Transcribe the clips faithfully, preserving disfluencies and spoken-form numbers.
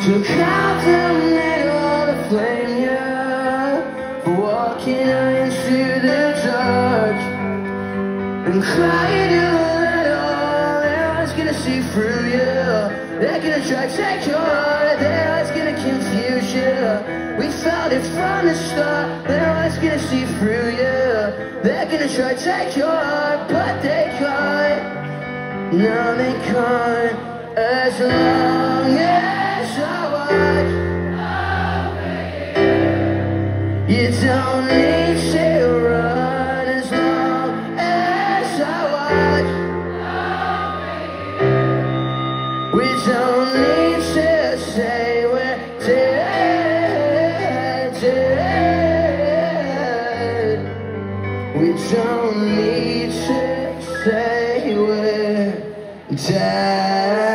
to compliment all the flame, yeah, for walking out into the dark and crying a little. They're always gonna see through you. They're gonna try to take your heart. They're always gonna confuse you. We felt it from the start. They're always gonna see through you. They're gonna try to take your heart, but they can't. No, they can't. As long as I watch over you, you don't need to run. As long as I watch over you, we don't need to say we're dead, dead. We don't need to say we're dead.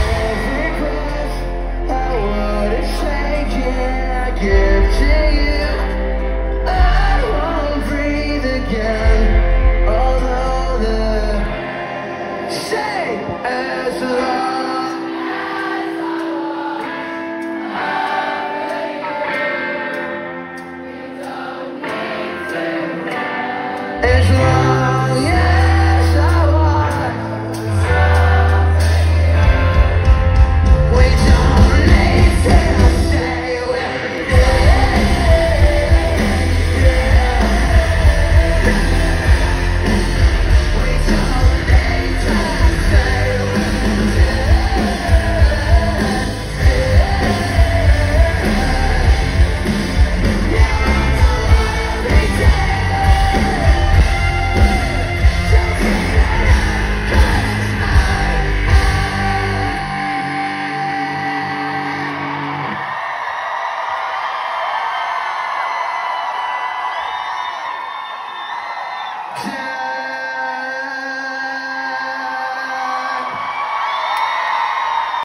Give to you.